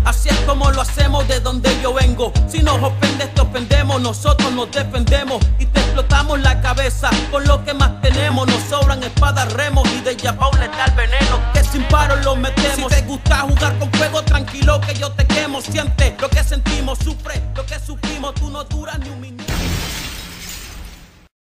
Así es como lo hacemos de donde yo vengo. Si nos ofendes te ofendemos, nosotros nos defendemos y te explotamos la cabeza con lo que más tenemos. Nos sobran espadas, remos y de Yapao le da el veneno que sin paro lo metemos. Si te gusta jugar con fuego, tranquilo que yo te quemo. Siente lo que sentimos, sufre lo que sufrimos, tú no duras ni un minuto.